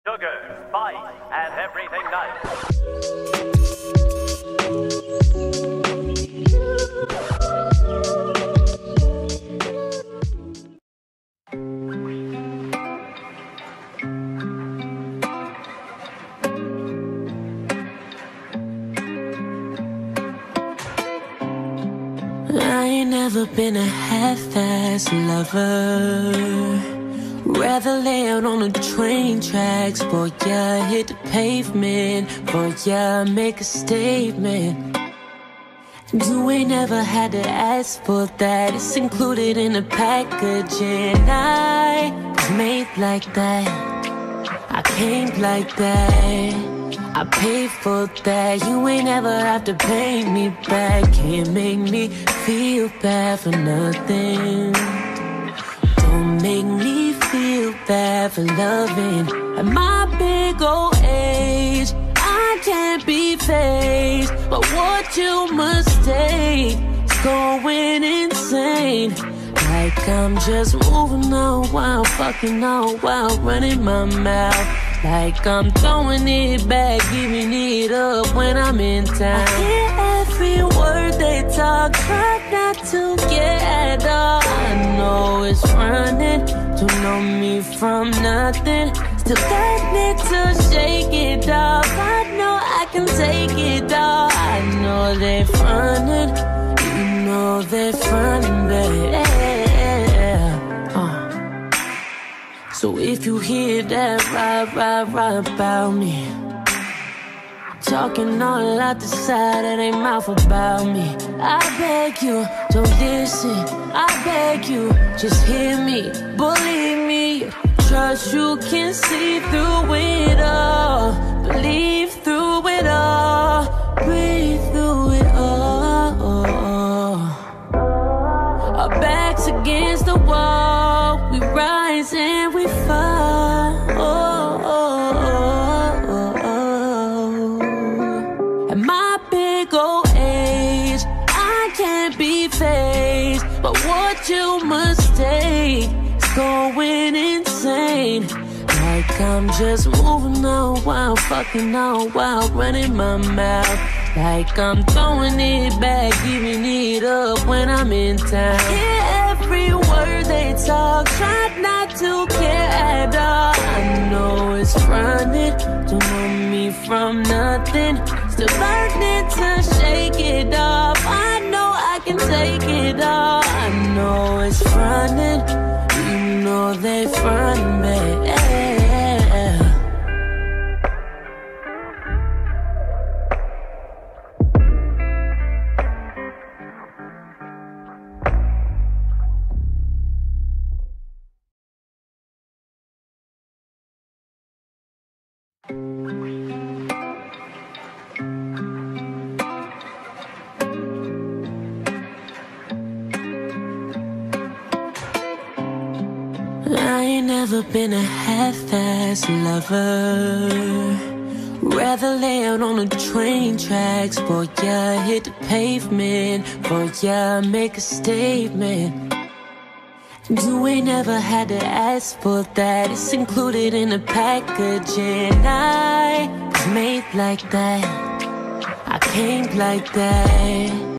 Sugar, spice, and everything nice. I ain't never been a half-ass lover. Rather lay out on the train tracks. Boy, yeah, hit the pavement. Boy, yeah, make a statement. You ain't never had to ask for that. It's included in the package. And I was made like that. I came like that. I paid for that. You ain't ever have to pay me back. Can't make me feel bad for nothing. Don't make me feel bad for loving. At my big old age, I can't be faced by what you mistake. It's going insane. Like I'm just moving on while fucking on while running my mouth. Like I'm throwing it back, giving it up when I'm in town. I hear every word they talk, try not to get at all. I know it's running to know me from nothing. Still got it to shake it off. I know I can take it all. I know they're frontin', you know they're frontin', baby. So if you hear that rah about me, talking all out the side of their mouth about me, I beg you, don't listen. I beg you, just hear me, believe me. Trust you can see through it all, believe through it all, breathe through it all. Our backs against the wall, we rise and we fall. At my big old age, I can't be faced by what you mistake. It's going insane. Like I'm just moving on while fucking on while running my mouth. Like I'm throwing it back, giving it up when I'm in town. Hear every word they talk, try not to care at all. I know it's running to know me from nothing. Still learning to shake it off. I know I can take it all. I know it's running, you know they frontin', baby. I ain't never been a half-ass lover. Rather lay out on the train tracks. Boy, yeah, hit the pavement. Boy, yeah, make a statement. You ain't never had to ask for that. It's included in the package. And I was made like that. I came like that.